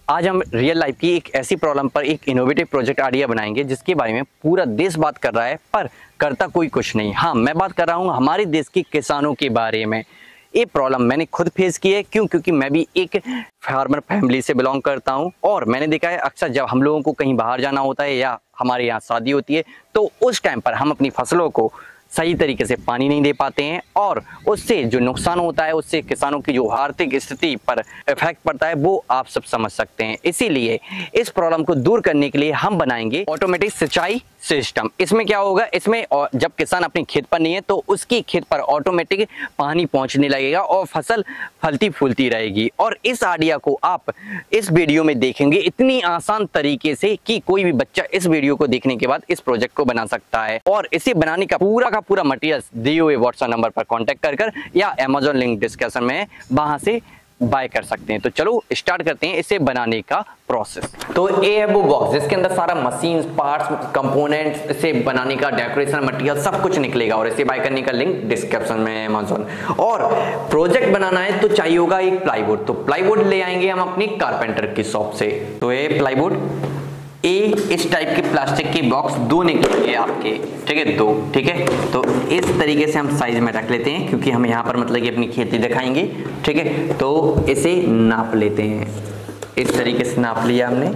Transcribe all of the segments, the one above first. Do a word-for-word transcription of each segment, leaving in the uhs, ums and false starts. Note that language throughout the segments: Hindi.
आज हम रियल लाइफ की एक ऐसी प्रॉब्लम पर एक इनोवेटिव प्रोजेक्ट आइडिया बनाएंगे जिसके बारे में पूरा देश बात कर रहा है पर करता कोई कुछ नहीं। हाँ, मैं बात कर रहा हूँ हमारे देश के किसानों के बारे में। ये प्रॉब्लम मैंने खुद फेस की है। क्यों? क्योंकि मैं भी एक फार्मर फैमिली से बिलोंग करता हूँ और मैंने देखा है अक्सर जब हम लोगों को कहीं बाहर जाना होता है या हमारे यहाँ शादी होती है तो उस टाइम पर हम अपनी फसलों को सही तरीके से पानी नहीं दे पाते हैं और उससे जो नुकसान होता है उससे किसानों की जो आर्थिक स्थिति पर इफेक्ट पड़ता है वो आप सब समझ सकते हैं। इसीलिए इस प्रॉब्लम को दूर करने के लिए हम बनाएंगे ऑटोमेटिक सिंचाई सिस्टम। इसमें क्या होगा, इसमें जब किसान अपने खेत पर नहीं है तो उसकी खेत पर ऑटोमेटिक पानी पहुंचने लगेगा और फसल फलती फूलती रहेगी। और इस आइडिया को आप इस वीडियो में देखेंगे इतनी आसान तरीके से कि कोई भी बच्चा इस वीडियो को देखने के बाद इस प्रोजेक्ट को बना सकता है। और इसे बनाने का पूरा का पूरा मटेरियल दिए हुए व्हाट्सएप नंबर पर कांटेक्ट कर कर या अमेज़न लिंक डिस्क्रिप्शन में है वहां से बाय कर सकते हैं। तो चलो स्टार्ट करते हैं इसे बनाने का प्रोसेस। तो ये है वो बॉक्स जिसके अंदर सारा मशीन पार्ट्स कंपोनेंट्स इसे बनाने का डेकोरेशन मटेरियल सब कुछ निकलेगा और इसे बाय करने का लिंक डिस्क्रिप्शन में है अमेज़न। और प्रोजेक्ट बनाना है तो चाहिए होगा एक प्लाईवुड। तो प्लाईवुड ले आएंगे हम अपनी कारपेंटर की शॉप से। तो ये प्लाईवुड ए इस टाइप के प्लास्टिक के बॉक्स दो निकलेंगे आपके, ठीक है, दो, ठीक है। तो इस तरीके से हम साइज में रख लेते हैं क्योंकि हम यहाँ पर मतलब कि अपनी खेती दिखाएंगे, ठीक है। तो इसे नाप लेते हैं, इस तरीके से नाप लिया हमने।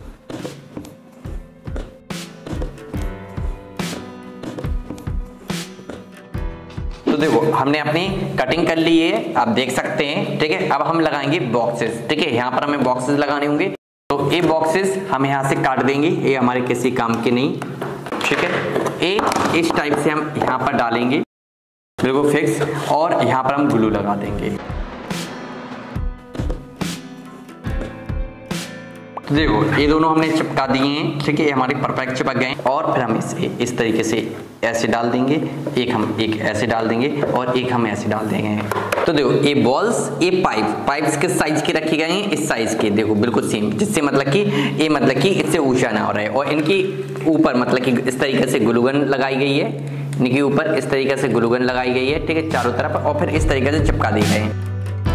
तो देखो हमने अपनी कटिंग कर ली है, आप देख सकते हैं, ठीक है। अब हम लगाएंगे बॉक्सेस, ठीक है। यहाँ पर हमें बॉक्सेस लगाने होंगे। तो ये बॉक्सेस हम यहाँ से काट देंगे, ये हमारे किसी काम के नहीं, ठीक है। ये इस टाइप से हम यहाँ पर डालेंगे बिल्कुल फिक्स और यहाँ पर हम ग्लू लगा देंगे। तो देखो ये दोनों हमने चिपका दिए हैं, ठीक है, ये हमारे परफेक्ट चिपक गए। और फिर हम इसे इस तरीके से ऐसे डाल देंगे, एक हम एक ऐसे डाल देंगे और एक हम ऐसे डाल देंगे। तो देखो ये बॉल्स, ये पाइप पाइप्स किस साइज के रखे गए हैं, इस साइज के, देखो बिल्कुल सेम, जिससे मतलब कि ये मतलब कि इससे ऊंचा ना हो रहा है। और इनकी ऊपर मतलब कि इस तरीके से ग्लूगन लगाई गई है, इनके ऊपर इस तरीके से ग्लूगन लगाई गई है, ठीक है, चारों तरफ। और फिर इस तरीके से चिपका दिए गए हैं।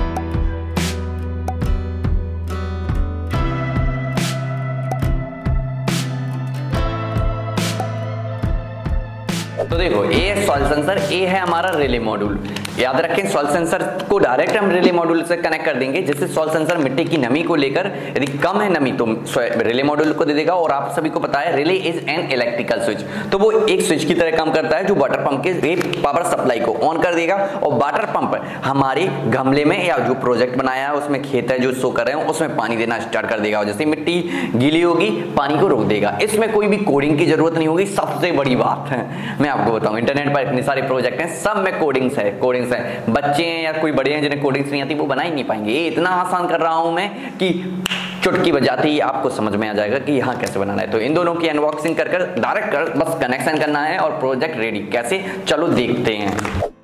तो देखो ये सॉइल सेंसर, ये है हमारा रिले मॉड्यूल। याद रखें सॉइल सेंसर को डायरेक्ट हम रिले मॉड्यूल से कनेक्ट कर देंगे, जिससे सॉइल सेंसर मिट्टी की नमी को लेकर यदि कम है नमी तो रिले मॉड्यूल को दे देगा। और आप सभी को पता है relay is an electrical switch, तो वो एक स्विच की तरह काम करता है जो वाटर पंप के पावर सप्लाई को ऑन कर देगा। और वाटर पंप हमारे गमले में या जो प्रोजेक्ट बनाया है उसमें खेत है जो शो कर रहे हैं उसमें पानी देना स्टार्ट कर देगा। जैसे मिट्टी गीली होगी पानी को रोक देगा। इसमें कोई भी कोडिंग की जरूरत नहीं होगी। सबसे बड़ी बात है मैं आपको बताऊं, इंटरनेट पर इतने सारे प्रोजेक्ट हैं सब में कोडिंग्स है कोडिंग्स है बच्चे हैं या कोई बड़े हैं जिन्हें कोडिंग्स नहीं आती वो बना ही नहीं पाएंगे। ये इतना आसान कर रहा हूं मैं कि चुटकी बजाते ही आपको समझ में आ जाएगा कि यहाँ कैसे बनाना है। तो इन दोनों की अनबॉक्सिंग कर कर डायरेक्ट कर बस कनेक्शन करना है और प्रोजेक्ट रेडी। कैसे, चलो देखते हैं।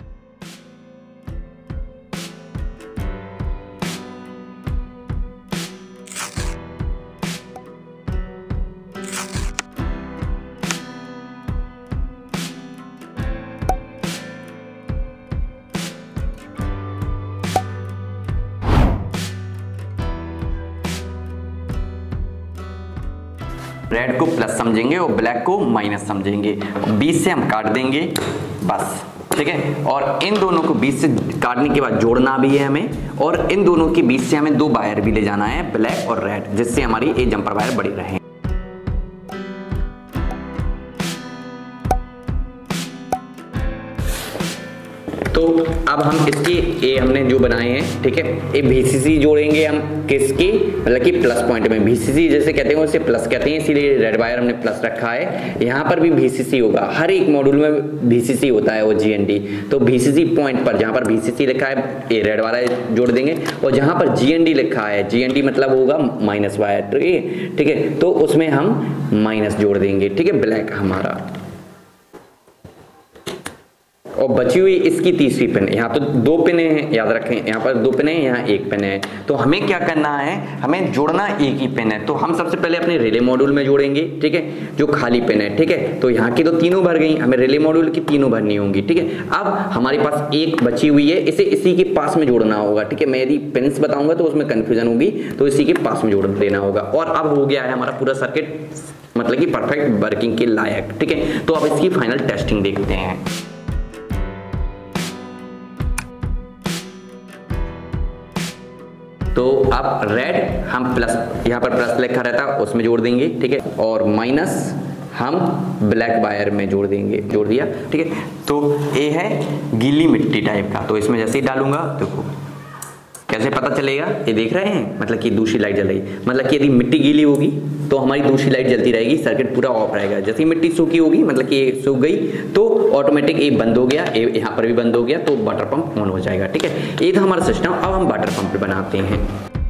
रेड को प्लस समझेंगे और ब्लैक को माइनस समझेंगे। बीच से हम काट देंगे बस, ठीक है। और इन दोनों को बीच से काटने के बाद जोड़ना भी है हमें। और इन दोनों के बीच से हमें दो वायर भी ले जाना है, ब्लैक और रेड, जिससे हमारी ये जंपर वायर बड़ी रहे। तो अब हम इसकी ये हमने जो बनाए हैं, ठीक है, ये वीसीसी जोड़ेंगे हम किसकी, मतलब कि प्लस पॉइंट में। वीसीसी जैसे कहते हैं उसे प्लस कहते हैं, इसीलिए रेड वायर हमने प्लस रखा है। यहाँ पर भी वीसीसी होगा, हर एक मॉड्यूल में वीसीसी होता है वो जीएनडी। तो वीसीसी पॉइंट पर जहाँ पर वीसीसी लिखा है ये रेड वायर जोड़ देंगे और जहाँ पर जीएनडी लिखा है, जीएनडी मतलब होगा माइनस वायर, ठीक है, तो उसमें हम माइनस जोड़ देंगे, ठीक है, ब्लैक हमारा। और बची हुई इसकी तीसरी पिन, यहाँ तो दो पिने हैं याद रखें, यहाँ पर दो पिने हैं, यहाँ एक पिन है। तो हमें क्या करना है, हमें जोड़ना एक ही पिन है। तो हम सबसे पहले अपने रिले मॉड्यूल में जोड़ेंगे, ठीक है, जो खाली पिन है, ठीक है। तो यहाँ की तो तीनों भर गई, हमें रिले मॉड्यूल की तीनों भरनी होंगी, ठीक है। अब हमारे पास एक बची हुई है, इसे इसी के पास में जोड़ना होगा, ठीक है। मैं यदि पिन्स बताऊंगा तो उसमें कंफ्यूजन होगी, तो इसी के पास में जोड़ देना होगा। और अब हो गया है हमारा पूरा सर्किट मतलब कि परफेक्ट वर्किंग के लायक, ठीक है। तो अब इसकी फाइनल टेस्टिंग देखते हैं। तो अब रेड हम प्लस, यहाँ पर प्लस लिखा रहता है उसमें जोड़ देंगे, ठीक है। और माइनस हम ब्लैक वायर में जोड़ देंगे, जोड़ दिया, ठीक है। तो ये है गीली मिट्टी टाइप का, तो इसमें जैसे ही डालूंगा देखो कैसे पता चलेगा, ये देख रहे हैं, मतलब कि दूसरी लाइट जल रही, मतलब कि यदि मिट्टी गीली होगी तो हमारी दूसरी लाइट जलती रहेगी, सर्किट पूरा ऑफ रहेगा। जैसे ही मिट्टी सूखी होगी मतलब कि ये सूख गई तो ऑटोमेटिक ये बंद हो गया, ये यहाँ पर भी बंद हो गया, तो वाटर पंप ऑन हो जाएगा, ठीक है। ये था हमारा सिस्टम। अब हम वाटर पंप बनाते हैं।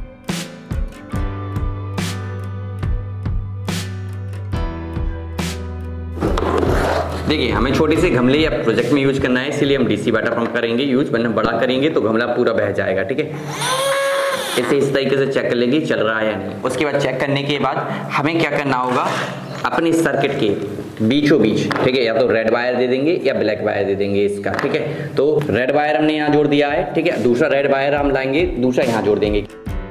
देखिए हमें छोटे से गमले या प्रोजेक्ट में यूज करना है, इसलिए हम डीसी वाटर पंप करेंगे यूज, वरना बड़ा करेंगे तो गमला पूरा बह जाएगा, ठीक है। इसे इस तरीके से चेक कर लेंगे चल रहा है या नहीं। उसके बाद चेक करने के बाद हमें क्या करना होगा, अपने सर्किट के बीचों बीच, ठीक है, या तो रेड वायर दे देंगे या ब्लैक वायर दे देंगे इसका, ठीक है। तो रेड वायर हमने यहाँ जोड़ दिया है, ठीक है। दूसरा रेड वायर हम लाएंगे, दूसरा यहाँ जोड़ देंगे।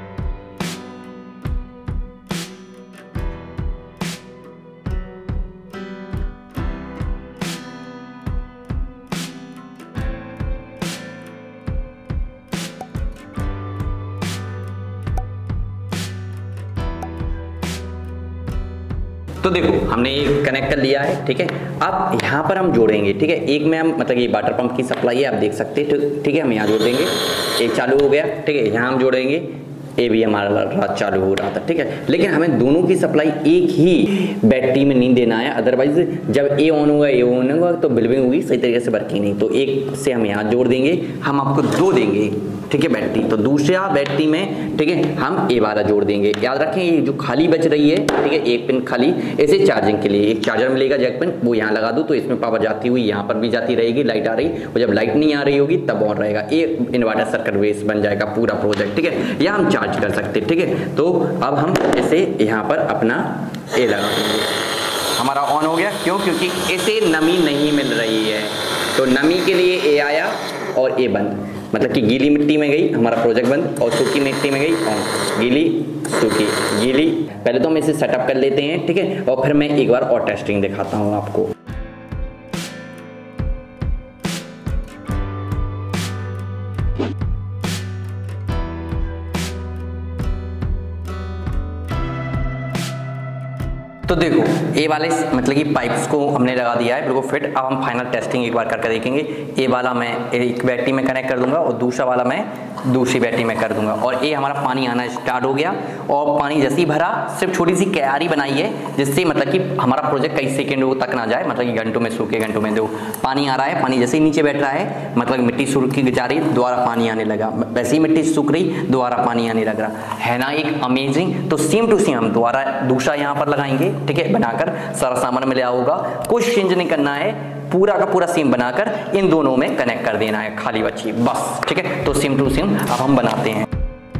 तो देखो हमने ये कनेक्ट कर लिया है, ठीक है। अब यहाँ पर हम जोड़ेंगे, ठीक है। एक में हम मतलब ये वाटर पंप की सप्लाई है, आप देख सकते हैं, ठीक है। हम यहाँ जोड़ देंगे, एक चालू हो गया, ठीक है। यहाँ हम जोड़ेंगे, ये भी हमारा रात चालू हो रहा था, ठीक है। लेकिन हमें दोनों की सप्लाई एक ही बैटरी में नहीं देना है, अदरवाइज जब ए ऑन होगा ए ऑन होगा तो बिल्विंग होगी, सही तरीके से वर्किंग नहीं। तो एक से हम यहाँ जोड़ देंगे, हम आपको दो देंगे, ठीक है, बैटरी। तो दूसरा बैटरी में, ठीक है, हम ए वाला जोड़ देंगे। याद रखें ये जो खाली बच रही है, ठीक है, एक पिन खाली, इसे चार्जिंग के लिए एक चार्जर मिलेगा जैक पिन, वो यहाँ लगा दूँ तो इसमें पावर जाती हुई यहाँ पर भी जाती रहेगी, लाइट आ रही, और जब लाइट नहीं आ रही होगी तब ऑन रहेगा। ये इन्वर्टर सर्किट बेस बन जाएगा पूरा प्रोजेक्ट, ठीक है। या हम चार्ज कर सकते हैं, ठीक है। तो अब हम इसे यहाँ पर अपना ए लगा देंगे, हमारा ऑन हो गया। क्यों? क्योंकि इसे नमी नहीं मिल रही है, तो नमी के लिए ए आया और ए बंद, मतलब कि गीली मिट्टी में गई हमारा प्रोजेक्ट बंद, और सूखी मिट्टी में गई ऑन, गीली सूखी गीली। पहले तो हम इसे सेटअप कर लेते हैं, ठीक है, और फिर मैं एक बार और टेस्टिंग दिखाता हूँ आपको। तो देखो ए वाले मतलब कि पाइप्स को हमने लगा दिया है बिल्कुल फिट। अब हम फाइनल टेस्टिंग एक बार करके देखेंगे। ए वाला मैं एक बैटरी में कनेक्ट कर दूंगा और दूसरा वाला मैं दूसरी बैटरी में कर दूंगा, और ये हमारा पानी आना स्टार्ट हो गया। और पानी जैसे ही भरा, सिर्फ छोटी सी क्यारी बनाई है जिससे मतलब कि हमारा प्रोजेक्ट कई सेकेंडों तक ना जाए, मतलब कि घंटों में सूखे घंटों में। दो पानी आ रहा है, पानी जैसे ही नीचे बैठ रहा है मतलब मिट्टी सूखी जा रही, दोबारा पानी आने लगा, वैसे ही मिट्टी सूख रही, दोबारा पानी आने लग रहा है ना, एक अमेजिंग। तो सेम टू सेम हम दोबारा दूसरा यहाँ पर लगाएंगे, ठीक है, बनाकर सारा सामान मिला होगा, कुछ चेंज नहीं करना है, पूरा का पूरा सेम बनाकर इन दोनों में कनेक्ट कर देना है, खाली बची बस, ठीक है। तो सेम टू सेम अब हम बनाते हैं।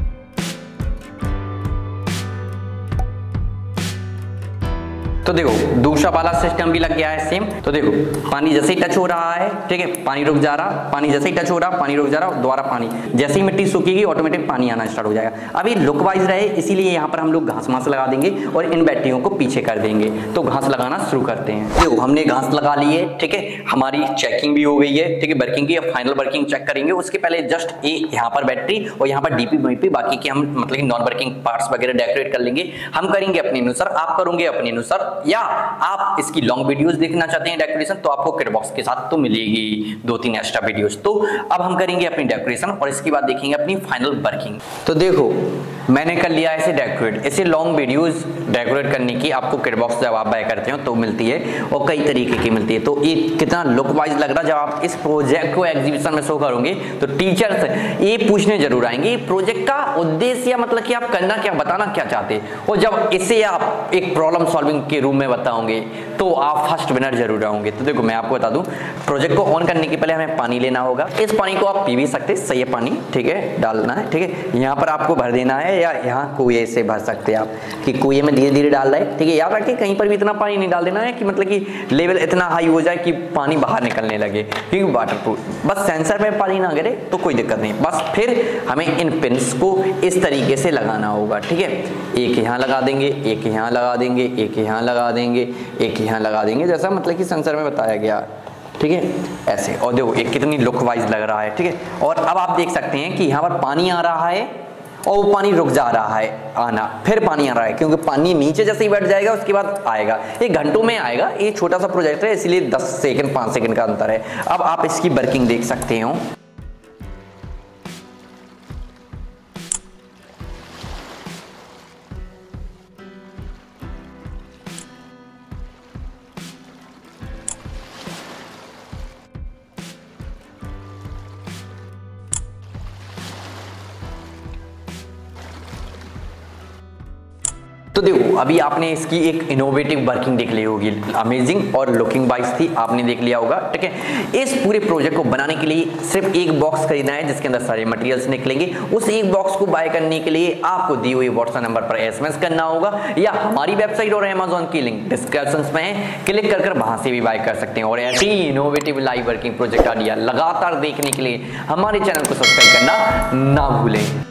तो देखो दूसरा वाला सिस्टम भी लग गया है सेम। तो देखो पानी जैसे ही टच हो रहा है, ठीक है, पानी रुक जा रहा, पानी जैसे ही टच हो रहा, पानी रुक जा रहा, दोबारा पानी, जैसे ही मिट्टी सूखेगी ऑटोमेटिक पानी आना स्टार्ट हो जाएगा। अभी लुक वाइज रहे इसीलिए यहाँ पर हम लोग घास मास लगा देंगे और इन बैटरियों को पीछे कर देंगे। तो घास लगाना शुरू करते हैं। देखो हमने घास लगा ली है, ठीक है, हमारी चेकिंग भी हो गई है, ठीक है, वर्किंग की। अब फाइनल वर्किंग चेक करेंगे, उसके पहले जस्ट ए यहाँ पर बैटरी और यहाँ पर डीपी वीपी बाकी के हम मतलब कि नॉन वर्किंग पार्ट्स वगैरह डेकोरेट कर लेंगे। हम करेंगे अपने अनुसार, आप करोगे अपने अनुसार, या आप इसकी लॉन्ग वीडियोस देखना चाहते हैं डेकोरेशन तो आपको किट बॉक्स के साथ तो मिलेगी दो तीन एक्स्ट्रा वीडियोस। तो अब हम करेंगे अपनी डेकोरेशन और इसके बाद देखेंगे अपनी फाइनल वर्किंग। तो देखो मैंने कर लिया ऐसे डेकोरेट। ऐसे लॉन्ग वीडियोस डेकोरेट करने की आपको किट बॉक्स जब आप बाय करते हो तो मिलती है और कई तरीके की मिलती है। तो ये कितना लुक वाइज लग रहा है जब आप इस प्रोजेक्ट को एग्जीबिशन में शो करोगे तो टीचर्स ये पूछने जरूर आएंगे प्रोजेक्ट का उद्देश्य, मतलब कि आप करना क्या, बताना क्या चाहते हैं। और जब इसे आप एक प्रॉब्लम सॉल्विंग के रूम में बताओगे तो आप फर्स्ट विनर जरूर आओगे। तो देखो मैं आपको बता दूं, प्रोजेक्ट को ऑन करने के पहले हमें पानी लेना होगा। इस पानी को आप पी भी सकते हैं, सही है पानी, ठीक है, डालना है, ठीक है। यहाँ पर आपको भर देना है या यहाँ कुएं से भर सकते हैं आप कि कुएं में धीरे धीरे डाल रहे हैं, ठीक है। याद रखिए कहीं पर भी इतना पानी नहीं डाल देना है कि मतलब कि लेवल इतना हाई हो जाए कि पानी बाहर निकलने लगे, क्योंकि वाटर प्रूफ। बस सेंसर में पानी ना गिरे तो कोई दिक्कत नहीं। बस फिर हमें इन पिन्स को इस तरीके से लगाना होगा, ठीक है। एक यहाँ लगा देंगे, एक यहाँ लगा देंगे, एक यहाँ लगा देंगे, एक यहाँ लगा देंगे, जैसा मतलब कि सेंसर में बताया गया, ठीक है, ऐसे। और देखो ये कितनी लुक वाइज लग रहा है, ठीक है। और अब आप देख सकते हैं कि यहाँ पर पानी आ रहा है और वो पानी रुक जा रहा है आना, फिर पानी आ रहा है, क्योंकि पानी नीचे जैसे ही बैठ जाएगा उसके बाद आएगा। ये घंटों में आएगा, ये छोटा सा प्रोजेक्ट है इसलिए दस सेकंड पाँच सेकंड का अंतर है। अब आप इसकी वर्किंग देख सकते हो। तो देखो अभी आपने इसकी एक इनोवेटिव वर्किंग देख ली होगी, अमेजिंग और लुकिंग वाइज थी, आपने देख लिया होगा, ठीक है। इस पूरे प्रोजेक्ट को बनाने के लिए सिर्फ एक बॉक्स खरीदना है जिसके अंदर सारे मटेरियल्स निकलेंगे। उस एक बॉक्स को बाय करने के लिए आपको दिए हुए व्हाट्सएप नंबर पर एसएमएस करना होगा या हमारी वेबसाइट और अमेज़न की लिंक डिस्क्रिप्शन में है, क्लिक कर कर वहां से भी बाय कर सकते हैं। और ऐसे ही innovative live working project idea लगातार देखने के लिए हमारे चैनल को सब्सक्राइब करना ना भूलें।